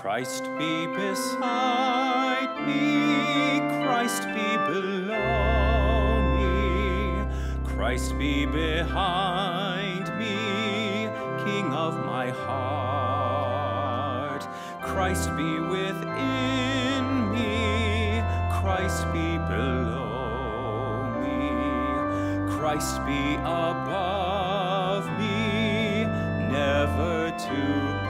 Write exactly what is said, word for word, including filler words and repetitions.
Christ be beside me, Christ be below me, Christ be behind me, King of my heart. Christ be within me, Christ be below me, Christ be above me, never to